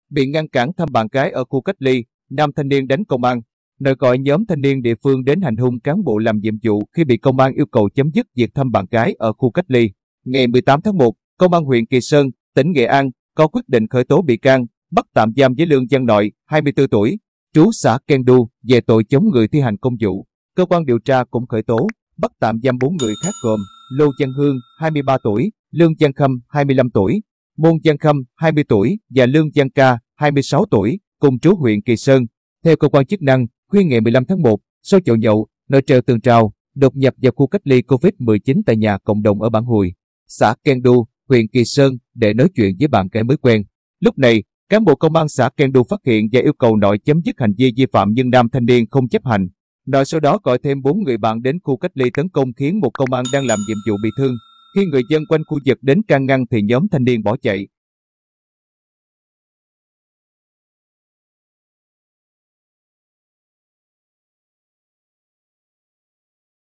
Bị ngăn cản thăm bạn gái ở khu cách ly, nam thanh niên đánh công an. Nội gọi nhóm thanh niên địa phương đến hành hung cán bộ làm nhiệm vụ khi bị công an yêu cầu chấm dứt việc thăm bạn gái ở khu cách ly. Ngày 18 tháng 1, Công an huyện Kỳ Sơn, tỉnh Nghệ An có quyết định khởi tố bị can, bắt tạm giam với Lương Văn Nội, 24 tuổi, trú xã Keng Du về tội chống người thi hành công vụ. Cơ quan điều tra cũng khởi tố, bắt tạm giam 4 người khác gồm Lô Văn Hương, 23 tuổi, Lương Văn Khâm, 25 tuổi, Môn Văn Khâm, 20 tuổi và Lương Văn Ca, 26 tuổi, cùng trú huyện Kỳ Sơn. Theo cơ quan chức năng, khuya ngày 15 tháng 1, sau chậu nhậu, Nội trèo tường rào, đột nhập vào khu cách ly COVID-19 tại nhà cộng đồng ở Bản Hùi, xã Keng Du, huyện Kỳ Sơn để nói chuyện với bạn gái mới quen. Lúc này, cán bộ công an xã Keng Du phát hiện và yêu cầu Nội chấm dứt hành vi vi phạm nhưng nam thanh niên không chấp hành. Nội sau đó gọi thêm 4 người bạn đến khu cách ly tấn công khiến một công an đang làm nhiệm vụ bị thương. Khi người dân quanh khu vực đến can ngăn thì nhóm thanh niên bỏ chạy.